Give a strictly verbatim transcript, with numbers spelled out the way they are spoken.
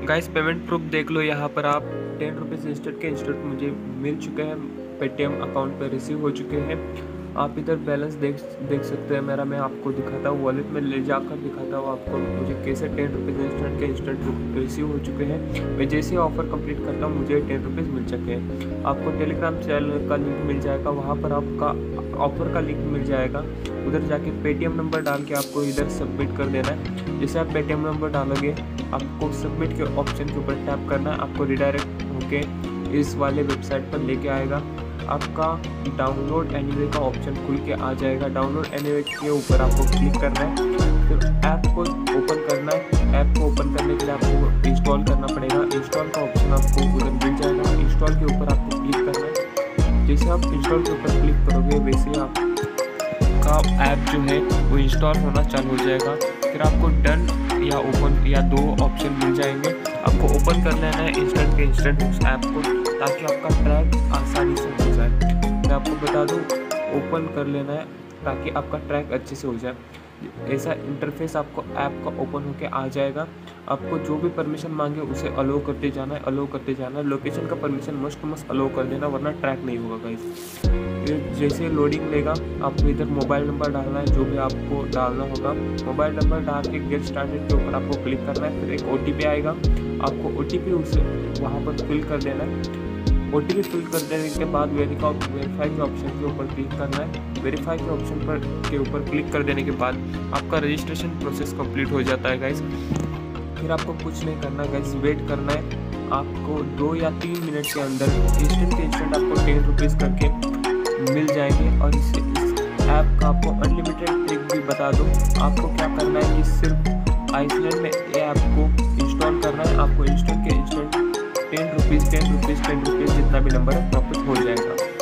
Guys payment proof देख लो, यहाँ पर आप टेन रुपीज़ इंस्टेंट के इंस्टेंट मुझे मिल चुके हैं, पेटीएम अकाउंट पे रिसीव हो चुके हैं। आप इधर बैलेंस देख देख सकते हैं मेरा। मैं आपको दिखाता हूँ, वॉलेट में ले जाकर दिखाता हूँ आपको मुझे कैसे टेन रुपीज़ इंस्टेंट के इंस्टेंट रिसीव हो चुके हैं। मैं जैसे ही ऑफ़र कंप्लीट करता हूँ मुझे टेन रुपीज़ मिल चुके हैं। आपको टेलीग्राम चैनल का लिंक मिल जाएगा, वहाँ पर आपका ऑफ़र का लिंक मिल जाएगा। उधर जाके पेटीएम नंबर डाल के आपको इधर सबमिट कर देना है। जैसे आप पेटीएम नंबर डालोगे आपको सबमिट के ऑप्शन के ऊपर टैप करना है, आपको रिडायरेक्ट होके इस वाले वेबसाइट पर लेके आएगा। आपका डाउनलोड एनीवे का ऑप्शन खुल के आ जाएगा। डाउनलोड एनीवे के ऊपर आपको क्लिक करना है, फिर ऐप को ओपन करना है। ऐप को ओपन करने के लिए आपको इंस्टॉल करना पड़ेगा। इंस्टॉल का ऑप्शन आपको उधर मिल जाएगा। इंस्टॉल के ऊपर आपको क्लिक करना है। जैसे आप इंस्टॉल के ऊपर क्लिक करोगे वैसे आपका ऐप जो है वो इंस्टॉल होना चालू हो जाएगा। फिर आपको डन या ओपन या दो ऑप्शन मिल जाएंगे। आपको ओपन कर लेना है इंस्टेंट के इंस्टेंट उस ऐप को, ताकि आपका ट्रैक आसानी से हो जाए। मैं आपको बता दूं, ओपन कर लेना है ताकि आपका ट्रैक अच्छे से हो जाए। ऐसा इंटरफेस आपको ऐप का ओपन होके आ जाएगा। आपको जो भी परमिशन मांगे उसे अलो करते जाना है, अलो करते जाना है। लोकेशन का परमिशन मस्ट मस्ट अलो कर देना, वरना ट्रैक नहीं होगा गाइस। जैसे लोडिंग लेगा आपको इधर मोबाइल नंबर डालना है, जो भी आपको डालना होगा। मोबाइल नंबर डाल के गेट स्टार्टेड के ऊपर आपको क्लिक करना है। फिर एक ओ टी पी आएगा, आपको ओ टी पी उसे वहाँ पर फिल कर देना है। ओ टी पी फिल कर देने के बाद वेरीफाई वेरीफाई के ऑप्शन के ऊपर क्लिक करना है। वेरीफाई के ऑप्शन पर के ऊपर क्लिक कर देने के बाद आपका रजिस्ट्रेशन प्रोसेस कंप्लीट हो जाता है गाइस। फिर आपको कुछ नहीं करना गाइस, वेट करना है। आपको दो या तीन मिनट के अंदर इंस्टेंट के इंस्टेंट आपको टेन रुपीज़ करके मिल जाएंगे। और इस ऐप का आपको अनलिमिटेड ट्रिक भी बता दूँ। आपको क्या करना है कि सिर्फ आइसलैंड में ये ऐप को इंस्टॉल करना है। आपको इंस्टेंट के instant ten rupees ten rupees ten rupees जितना भी नंबर है प्रॉफिट हो जाएगा।